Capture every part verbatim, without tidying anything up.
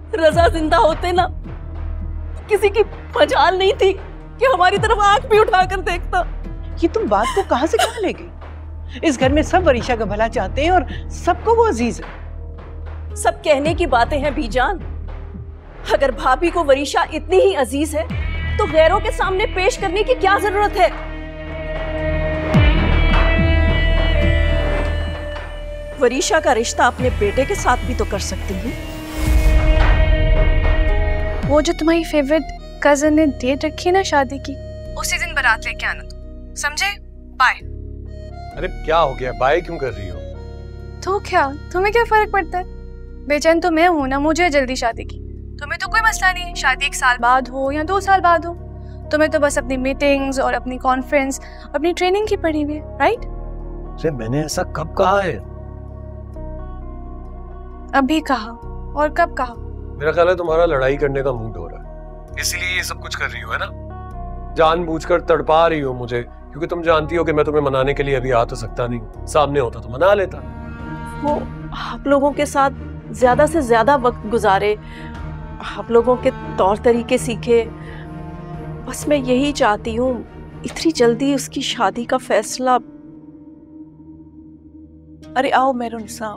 रजा जिंदा होते ना किसी की मजाल नहीं थी कि हमारी तरफ आंख भी उठाकर देखता। ये तुम बात को कहां से कहां ले गई? इस घर में सब वरीशा का भला चाहते हैं और सबको वो अजीज है। सब कहने की बातें हैं बीजान। अगर भाभी को वरीशा इतनी ही अजीज है तो गैरों के सामने पेश करने की क्या जरूरत है? वरीशा का रिश्ता अपने बेटे के साथ भी तो कर सकती है। वो जो तुम्हारी फेवरेट कजन ने डेट रखी है ना शादी की, उसी दिन बारात लेके आना तुम, समझे? बाय। अरे क्या हो गया, बाय क्यों कर रही हो? तो क्या, तुम्हें क्या फर्क पड़ता है? बेचैन तो मैं हूं ना, मुझे जल्दी शादी की। तुम्हें तो कोई मसला नहीं, शादी एक साल बाद हो या दो साल बाद हो। तुम्हें तो बस अपनी मीटिंग्स और अपनी कॉन्फ्रेंस, अपनी ट्रेनिंग की पड़ी हुई है, राइट? अरे मैंने ऐसा कब कहा है? अभी कहा। और कब कहा? मेरा ख्याल है तुम्हारा लड़ाई करने का मूड हो रहा है, इसलिए ये सब कुछ कर रही हो, है ना? जानबूझकर तड़पा रही हो मुझे, क्योंकि तुम जानती हो कि मैं तुम्हें मनाने के लिए अभी आ तो सकता नहीं, सामने होता तो मना लेता। वो आप लोगों के साथ ज्यादा से ज्यादा वक्त गुजारे, आप लोगों के तौर तरीके सीखे। बस मैं यही चाहती हूँ, इतनी जल्दी उसकी शादी का फैसला। अरे आओ मेहरुनिसा।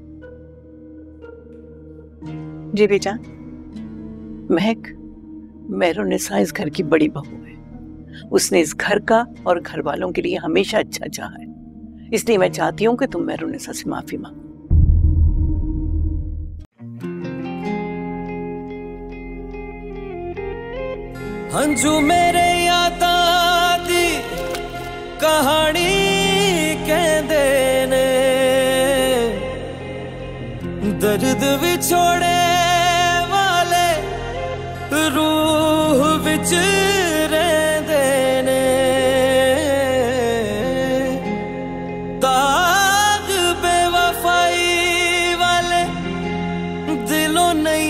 जी बेटा। महक, मेहरुनिसा इस घर की बड़ी बहू है। उसने इस घर का और घर वालों के लिए हमेशा अच्छा चाहा है, इसलिए मैं चाहती हूँ कि तुम मेहरुनिसा से माफी मांगो। हंजू मेरे यादा दी कहानी कहंदे ने, दर्द विछोड़े वाले रूह विच रहंदे ने, दाग बेवफाई वाले दिलों नहीं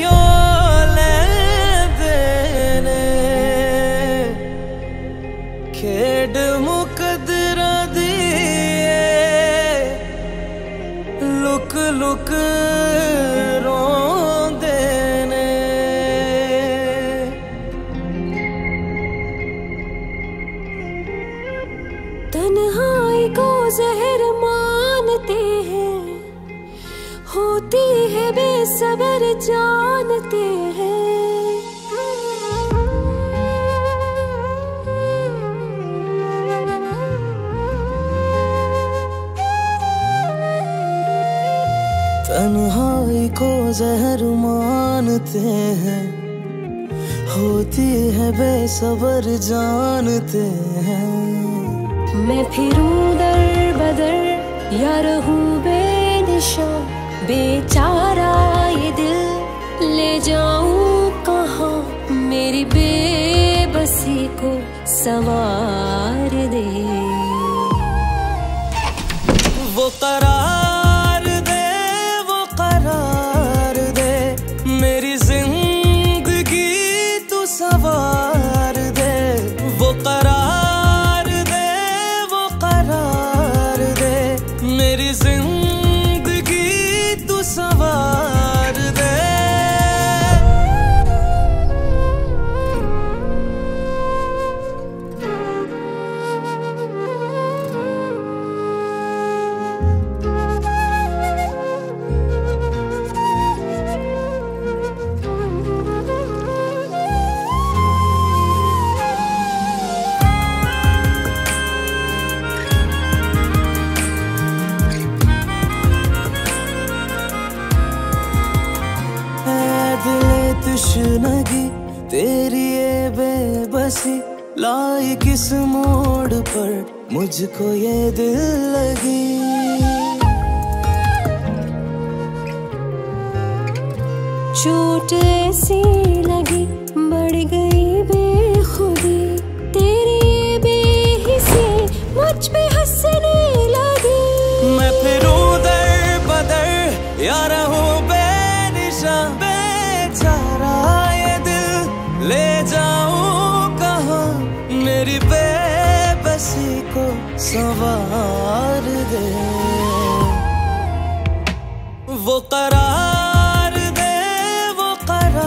खेड मुकदरा दी लुक लुक रोंदे ने। तन्हाई को जहर मानते हैं, होती है बेसब्र जानते हैं। तन्हाई को जहर मानते हैं, होती है बेसब्र जानते हैं। मैं फिरूं दर बदर या रहूं बेनिशां, बेचारा ये दिल ले जाऊं कहाँ, मेरी बेबसी को संवार दे। वो करार सवार दे, वो करार दे, वो करार दे, मेरी जिंदगी तू सवार दे। तश्नगी तेरी ये बेबसी लाई किस मोड़ पर मुझको ये दिल लगी। चोट ऐसी लगी बढ़ गई बेखुदी, तेरी ये बेहिसी मुझ पे हंसने लगी। मैं फिरूं दर बदर या रहूं बेनिशा, बेचारा ये दिल ले जाऊं कहाँ, मेरी बेबसी को संवार दे। वो करार दे, वो करार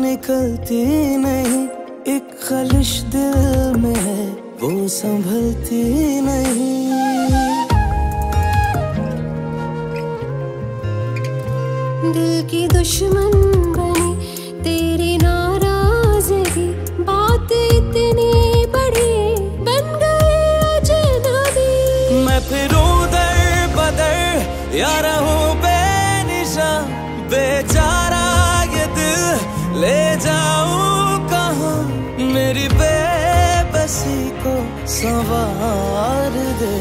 निकलती नहीं, एक खलिश दिल में है वो संभलती नहीं। दिल की दुश्मन बनी तेरी नाराजगी, बात इतनी बड़ी बन गई अजनबी। मैं फिरूं दर बदर या रहूं बेनिशा, बेचारा ये दिल ले जाऊं कहाँ, मेरी बेबसी को संवार दे।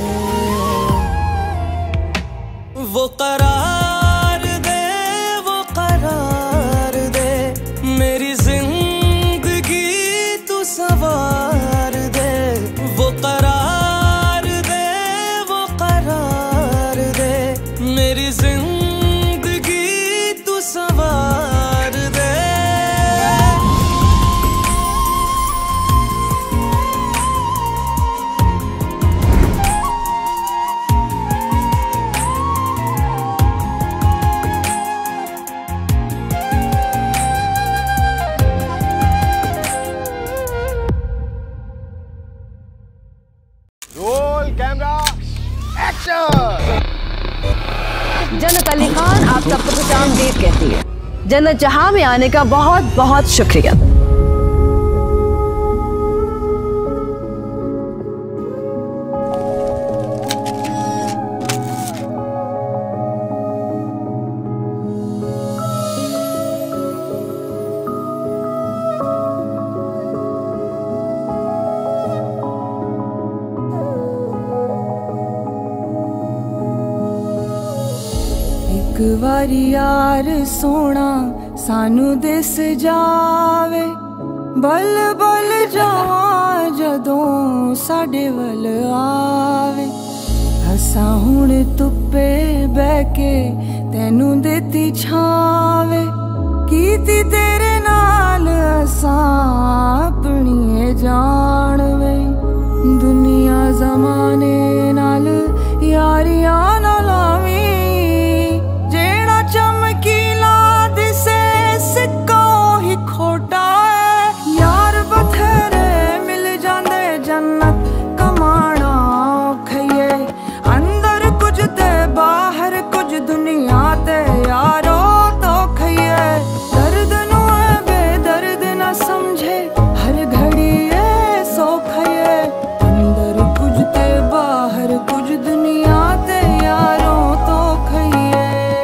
वो करार दे, वो करार दे, मेरी जिंदगी तू संवार दे। वो करार दे, वो करार दे, मेरी जिंदगी तू संवार दे। जन्नत अली खान आप सबको खुश आमदीद कहती है। जन्नत जहां में आने का बहुत बहुत शुक्रिया। एक वारी यार सोना सानू दिस जावे, बल बल जावा जदों साडे वल आवे। हसा हुण धुप्पे बह के तैनू देती छावे, कीती तेरे नाल असां अपनी जान वे। दुनिया जमाने नाल यारियां ना लावी, चमकीला दिसे सिक्का ही खोटा है। यार बथेरे मिल जांदे जन्नत कमाना औखिए, अंदर कुछ ते बाहर कुछ दुनिया ते यारो तो खइए। दर्द नू बेदर्द न समझे हर घड़ी ये सोखिए, अंदर कुछ ते बाहर कुछ दुनिया ते यारो तो खइए।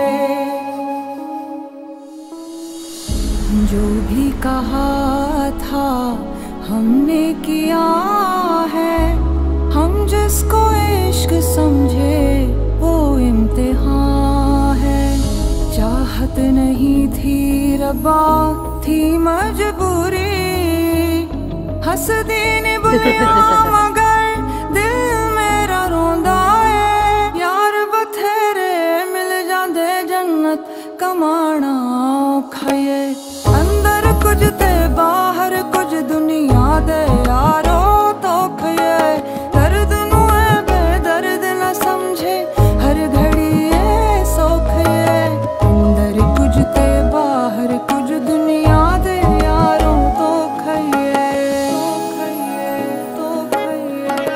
जो भी कहा था हमने किया है, हम जिसको इश्क समझे वो इम्तिहान है। चाहत नहीं थी रब्बा थी मजबूरी, हंस दीन बुलिया मगर दिल मेरा रोंदा है। यार बथेरे मिल जांदे जन्नत कमाना औखिए, अंदर कुछ ते बाहर कुछ दुनिया दे यारो तो खइए। दर्द नू बेदर्द न समझे हर घड़ी ये सोखिए, अंदर कुछ ते बाहर कुछ दुनिया दे यारो तो खइए, तो खइए,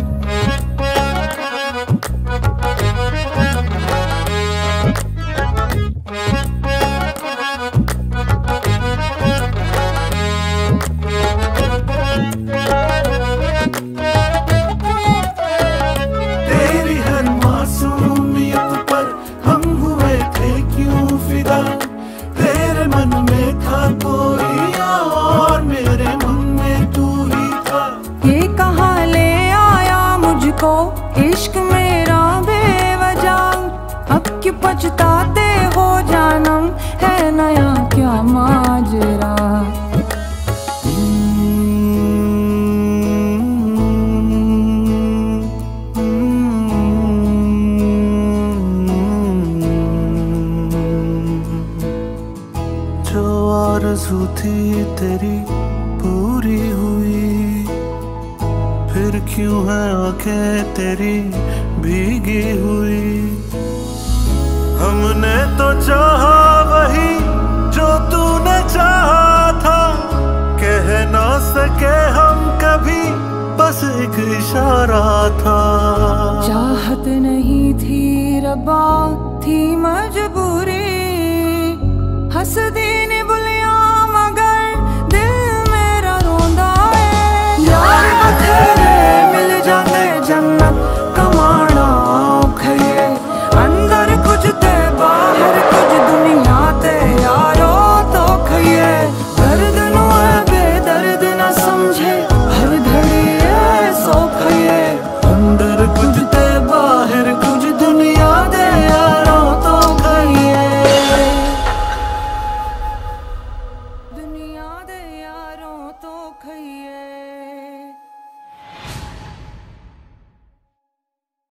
इश्क मेरा बेवजह अब क्यों पछताते हो जानम, है नया क्या माजरा। जो आरज़ू थी तेरी पूरी हुई, फिर क्यों है आंखें तेरी भीगी हुई। हमने तो चाहा वही जो तूने चाहा था, सके हम कभी, बस एक इशारा था। चाहत नहीं थी रब्बा, थी मजबूरी, हंस दी